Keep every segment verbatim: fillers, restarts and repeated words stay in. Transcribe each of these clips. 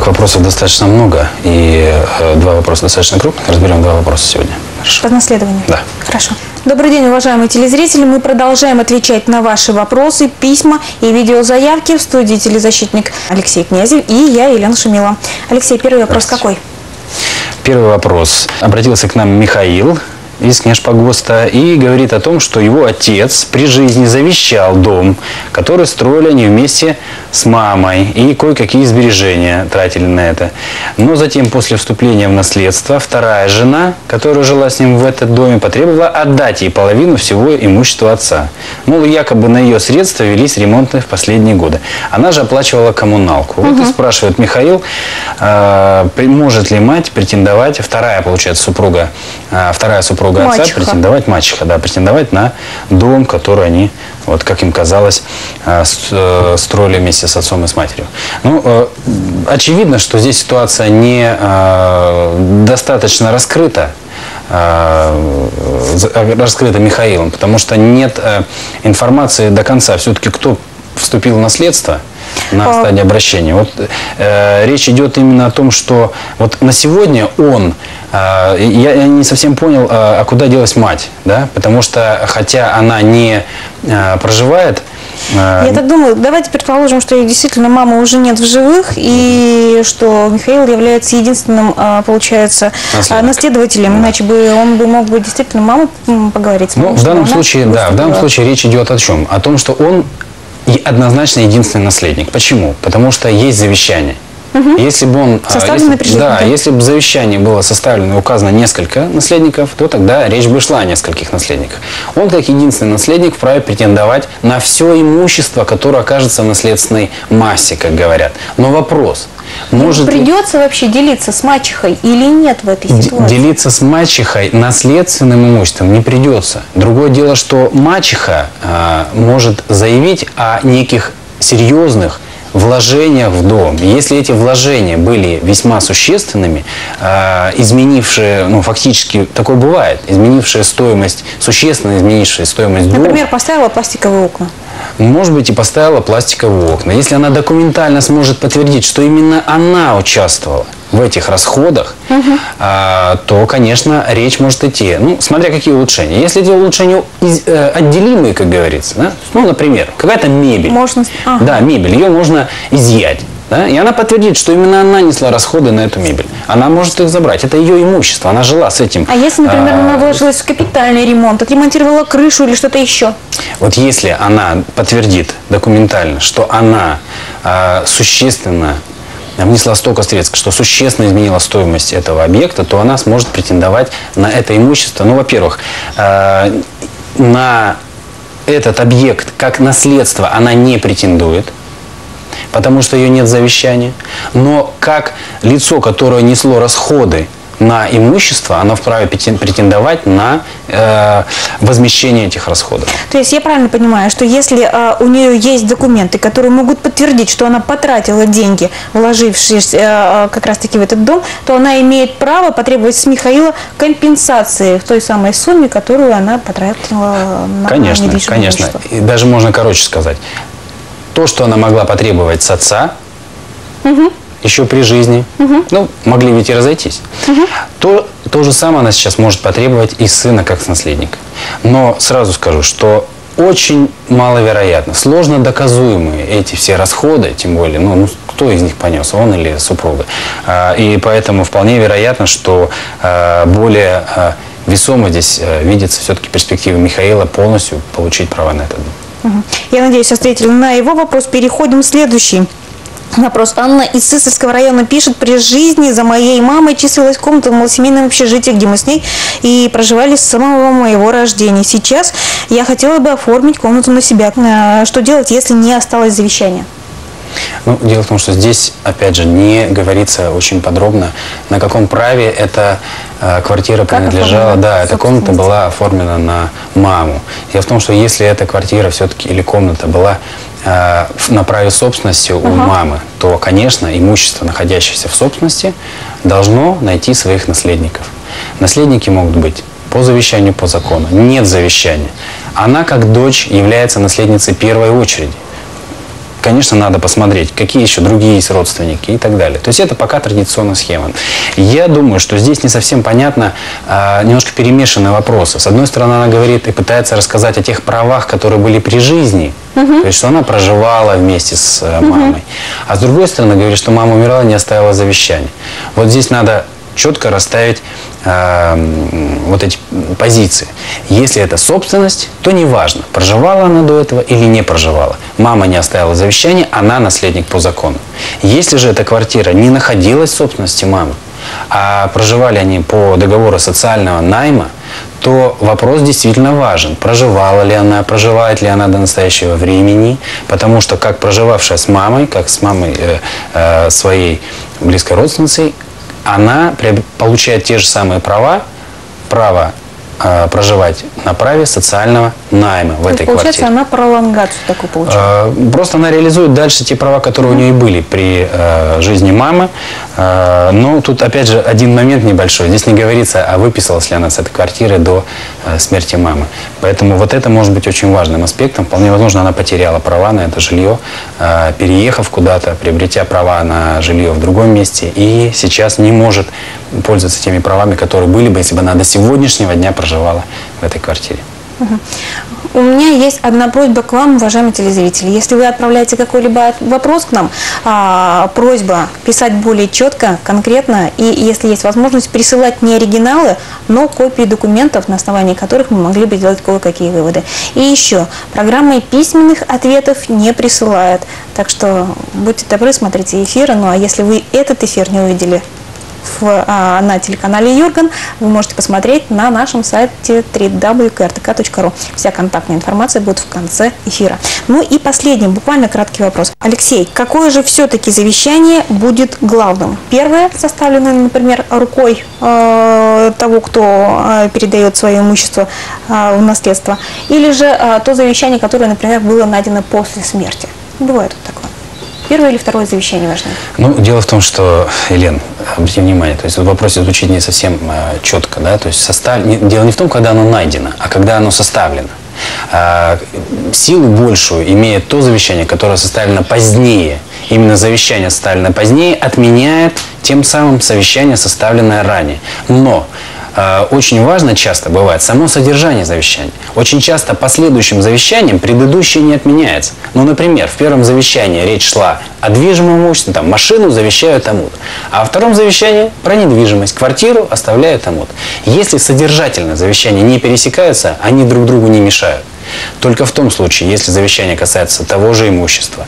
Так, вопросов достаточно много, и э, два вопроса достаточно крупных. Разберем два вопроса сегодня. Хорошо. По наследованию? Да. Хорошо. Добрый день, уважаемые телезрители. Мы продолжаем отвечать на ваши вопросы, письма и видеозаявки. В студии телезащитник Алексей Князев и я, Елена Шумилова. Алексей, первый вопрос какой? Первый вопрос. Обратился к нам Михаил из Княжпогоста и говорит о том, что его отец при жизни завещал дом, который строили они вместе с мамой, и кое-какие сбережения тратили на это. Но затем, после вступления в наследство, вторая жена, которая жила с ним в этом доме, потребовала отдать ей половину всего имущества отца. Мол, якобы на ее средства велись ремонты в последние годы. Она же оплачивала коммуналку. Вот угу. и спрашивает Михаил, э, может ли мать претендовать, вторая, получается, супруга, э, вторая супруга отца, мачеха. претендовать, мачеха, да, претендовать на дом, который они, вот как им казалось, строили вместе с отцом и с матерью. Ну, очевидно, что здесь ситуация не достаточно раскрыта, раскрыта Михаилом, потому что нет информации до конца, все-таки кто вступил в наследство на стадии обращения. Вот э, речь идет именно о том, что вот на сегодня он, э, я, я не совсем понял, э, а куда делась мать, да, потому что хотя она не э, проживает. Э, я так думаю, давайте предположим, что действительно мамы уже нет в живых и что Михаил является единственным, э, получается, Наследник. наследователем, да. Иначе бы он бы мог бы действительно маму поговорить. С мамой, ну, в данном случае, да, в данном случае речь идет о чем? О том, что он и однозначно единственный наследник. Почему? Потому что есть завещание. Угу. Если бы он, составлено если, да, если бы в завещании было составлено и указано несколько наследников, то тогда речь бы шла о нескольких наследниках. Он, как единственный наследник, вправе претендовать на все имущество, которое окажется в наследственной массе, как говорят. Но вопрос. Может придется ли... вообще делиться с мачехой или нет в этой ситуации? Делиться с мачехой наследственным имуществом не придется. Другое дело, что мачеха э, может заявить о неких серьезных вложениях в дом. Если эти вложения были весьма существенными, э, изменившие, ну фактически такое бывает, изменившие стоимость, существенно изменившие стоимость дома. Например, поставила пластиковые окна. Может быть, и поставила пластиковые окна. Если она документально сможет подтвердить, что именно она участвовала в этих расходах, угу. а, то, конечно, речь может идти. Ну, смотря какие улучшения. Если эти улучшения из, э, отделимые, как говорится, да? Ну, например, какая-то мебель. Можно... Ага. Да, мебель. Ее можно изъять. Да? И она подтвердит, что именно она несла расходы на эту мебель. Она может их забрать. Это ее имущество. Она жила с этим. А если, например, она вложилась в капитальный ремонт, отремонтировала крышу или что-то еще? Вот если она подтвердит документально, что она э, существенно внесла столько средств, что существенно изменила стоимость этого объекта, то она сможет претендовать на это имущество. Ну, во-первых, э, на этот объект как наследство она не претендует, потому что ее нет завещания. Но как лицо, которое несло расходы на имущество, оно вправе претендовать на э, возмещение этих расходов. То есть я правильно понимаю, что если э, у нее есть документы, которые могут подтвердить, что она потратила деньги, вложившись э, как раз-таки в этот дом, то она имеет право потребовать с Михаила компенсации в той самой сумме, которую она потратила на конечно, недвижимое конечно. имущество. И даже можно короче сказать. То, что она могла потребовать с отца, угу. еще при жизни, угу. ну, могли ведь и разойтись, угу. то, то же самое она сейчас может потребовать и сына как с наследника. Но сразу скажу, что очень маловероятно, сложно доказуемые эти все расходы, тем более, ну, ну кто из них понес, он или супруга. А, и поэтому вполне вероятно, что а, более а, весомо здесь а, видится все-таки перспектива Михаила полностью получить права на этот дом. Я надеюсь, ответили на его вопрос. Переходим к следующий вопрос. Анна из Сысольского района пишет: при жизни за моей мамой числилась комната в малосемейном общежитии, где мы с ней и проживали с самого моего рождения. Сейчас я хотела бы оформить комнату на себя. Что делать, если не осталось завещания? Ну, дело в том, что здесь, опять же, не говорится очень подробно, на каком праве эта э, квартира как принадлежала. Да, эта комната была оформлена на маму. Дело в том, что если эта квартира все-таки или комната была э, на праве собственности у uh-huh. мамы, то, конечно, имущество, находящееся в собственности, должно найти своих наследников. Наследники могут быть по завещанию, по закону. Нет завещания. Она, как дочь, является наследницей первой очереди. конечно, надо посмотреть, какие еще другие есть родственники и так далее. То есть это пока традиционная схема. Я думаю, что здесь не совсем понятно, а, немножко перемешаны вопросы. С одной стороны, она говорит и пытается рассказать о тех правах, которые были при жизни, угу. то есть что она проживала вместе с а, мамой. Угу. А с другой стороны, говорит, что мама умерла и не оставила завещание. Вот здесь надо четко расставить э, вот эти позиции. Если это собственность, то неважно, проживала она до этого или не проживала. Мама не оставила завещание, она наследник по закону. Если же эта квартира не находилась в собственности мамы, а проживали они по договору социального найма, то вопрос действительно важен. Проживала ли она, проживает ли она до настоящего времени, потому что как проживавшая с мамой, как с мамой э, э, своей близкой родственницей, она получает те же самые права, право э, проживать на праве социального найма в этой получается, квартире. Она пролонгацию такую получает? Э, просто она реализует дальше те права, которые mm-hmm. у нее и были при э, жизни мамы. Э, но тут, опять же, один момент небольшой. Здесь не говорится, а выписалась ли она с этой квартиры до э, смерти мамы. Поэтому вот это может быть очень важным аспектом. Вполне возможно, она потеряла права на это жилье, э, переехав куда-то, приобретя права на жилье в другом месте, и сейчас не может пользоваться теми правами, которые были бы, если бы она до сегодняшнего дня проживала в этой квартире. Угу. У меня есть одна просьба к вам, уважаемые телезрители. Если вы отправляете какой-либо вопрос к нам, а, просьба писать более четко, конкретно, и если есть возможность, присылать не оригиналы, но копии документов, на основании которых мы могли бы сделать кое-какие выводы. И еще, программы письменных ответов не присылают. Так что будьте добры, смотрите эфиры. Ну а если вы этот эфир не увидели В, а, на телеканале Юрган, вы можете посмотреть на нашем сайте дабл ю дабл ю дабл ю точка ка эр тэ ка точка ру. Вся контактная информация будет в конце эфира. Ну и последний, буквально краткий вопрос. Алексей, какое же все-таки завещание будет главным? Первое, составленное, например, рукой э, того, кто э, передает свое имущество э, в наследство, или же э, то завещание, которое, например, было найдено после смерти? Бывает вот такое. Первое или второе завещание важнее? Ну, дело в том, что, Елен, обратите внимание, то есть в вопросе звучит не совсем э, четко, да, то есть состав... не, дело не в том, когда оно найдено, а когда оно составлено. Э, силу большую имеет то завещание, которое составлено позднее. Именно завещание, составленное позднее, отменяет тем самым завещание, составленное ранее. Но очень важно часто бывает само содержание завещания. Очень часто последующим завещанием предыдущее не отменяется. Ну, например, в первом завещании речь шла о движимом имуществе, там, машину завещаю тому-то. А во втором завещании про недвижимость, квартиру оставляю тому-то. Если содержательно завещания не пересекаются, они друг другу не мешают. Только в том случае, если завещание касается того же имущества,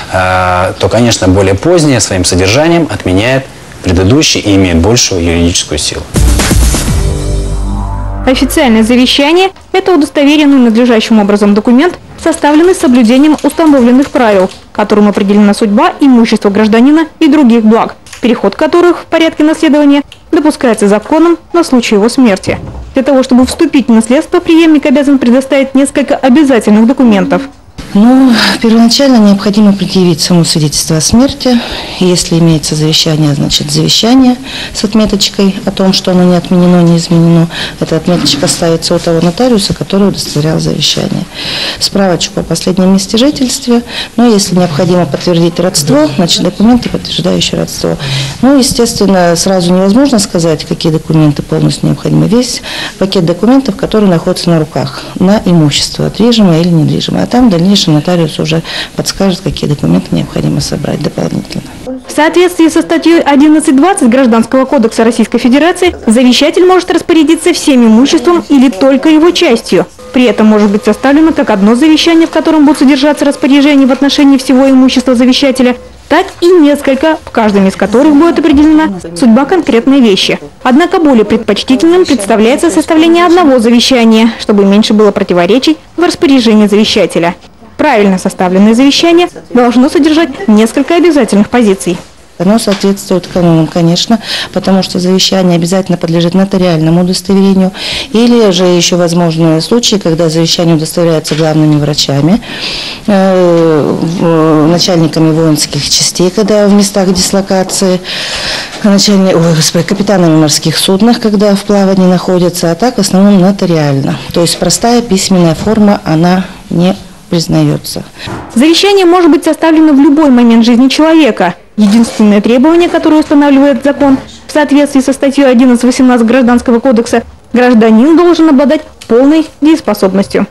то, конечно, более позднее своим содержанием отменяет предыдущее и имеет большую юридическую силу. Официальное завещание – это удостоверенный надлежащим образом документ, составленный с соблюдением установленных правил, которым определена судьба, имущество гражданина и других благ, переход которых в порядке наследования допускается законом на случай его смерти. Для того, чтобы вступить в наследство, преемник обязан предоставить несколько обязательных документов. Ну, первоначально необходимо предъявить само свидетельство о смерти. Если имеется завещание, значит завещание с отметочкой о том, что оно не отменено, не изменено. Эта отметочка ставится у того нотариуса, который удостоверял завещание. Справочку о последнем месте жительства. Ну, если необходимо подтвердить родство, значит документы, подтверждающие родство. Ну, естественно, сразу невозможно сказать, какие документы полностью необходимы. Весь пакет документов, который находится на руках, на имущество, движимое или недвижимое. А там дальнейшее нотариус уже подскажет, какие документы необходимо собрать дополнительно. В соответствии со статьей одиннадцать двадцать Гражданского кодекса Российской Федерации, завещатель может распорядиться всем имуществом или только его частью. При этом может быть составлено как одно завещание, в котором будут содержаться распоряжения в отношении всего имущества завещателя, так и несколько, в каждом из которых будет определена судьба конкретной вещи. Однако более предпочтительным представляется составление одного завещания, чтобы меньше было противоречий в распоряжении завещателя. Правильно составленное завещание должно содержать несколько обязательных позиций. Оно соответствует канонам, конечно, потому что завещание обязательно подлежит нотариальному удостоверению. Или же еще возможны случаи, когда завещание удостоверяется главными врачами, э, начальниками воинских частей, когда в местах дислокации, начальник, ой, господи, капитанами морских суднах, когда в плавании находятся, а так в основном нотариально. То есть простая письменная форма, она не признается. Завещание может быть составлено в любой момент жизни человека. Единственное требование, которое устанавливает закон, в соответствии со статьей одиннадцать восемнадцать Гражданского кодекса, гражданин должен обладать полной дееспособностью.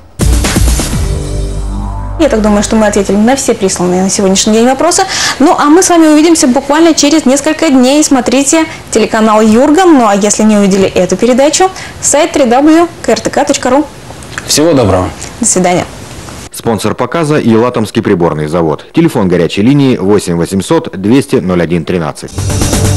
Я так думаю, что мы ответили на все присланные на сегодняшний день вопросы. Ну, а мы с вами увидимся буквально через несколько дней. Смотрите телеканал Юрган. Ну, а если не увидели эту передачу, сайт дабл ю дабл ю дабл ю точка эр тэ ка точка ру. Всего доброго. До свидания. Спонсор показа – Елатомский приборный завод. Телефон горячей линии восемь восемьсот двести ноль один тринадцать.